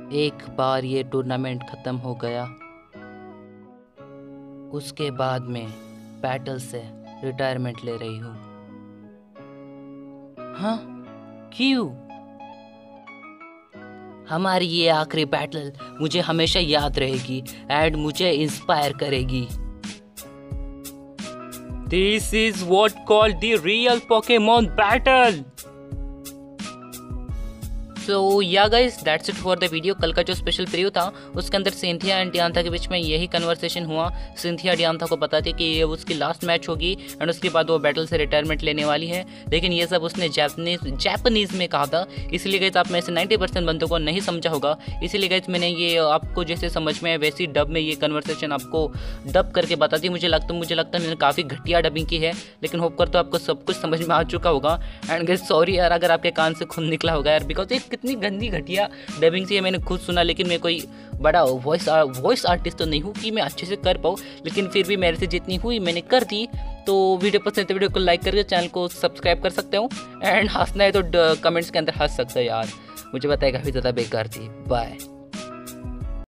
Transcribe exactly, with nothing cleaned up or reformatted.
एक बार ये टूर्नामेंट ख़त्म हो गया, उसके बाद मैं बैटल से रिटायरमेंट ले रही हूँ। हाँ, क्यों? हमारी ये आखिरी बैटल मुझे हमेशा याद रहेगी एंड मुझे इंस्पायर करेगी। This is what called the real Pokemon battle. So yeah guys, that's it for the video. कल का जो स्पेशल प्रीव्यू था उसके अंदर सिंथिया एंड डियांथा के बीच में यही कन्वर्सेशन हुआ। सिंथिया डियांथा को बताती कि ये उसकी लास्ट मैच होगी एंड उसके बाद वो बैटल से रिटायरमेंट लेने वाली है, लेकिन ये सब उसने जापानीज जापानीज़ में कहा था। इसलिए गाइस आप में से नाइन्टी परसेंट बंदों को नहीं समझा होगा, इसीलिए गाइस मैंने ये आपको जैसे समझ में है वैसी डब में ये कन्वर्सेशन आपको डब करके बता दी। मुझे लगता मुझे लगता है मैंने काफ़ी घटिया डबिंग की है, लेकिन होप करता हूँ आपको सब कुछ समझ में आ चुका होगा। एंड गाइस सॉरी यार अगर आपके कान से खून निकला होगा यार, बिकॉज एक कितनी गंदी घटिया डबिंग से मैंने खुद सुना। लेकिन मैं कोई बड़ा वॉइस वॉइस आर्टिस्ट तो नहीं हूँ कि मैं अच्छे से कर पाऊँ, लेकिन फिर भी मेरे से जितनी हुई मैंने कर दी। तो वीडियो पसंद है तो वीडियो को लाइक करके चैनल को सब्सक्राइब कर सकते हो एंड हंसना है तो कमेंट्स के अंदर हंस सकते हो यार, मुझे पता है काफ़ी ज़्यादा बेकार थी। बाय।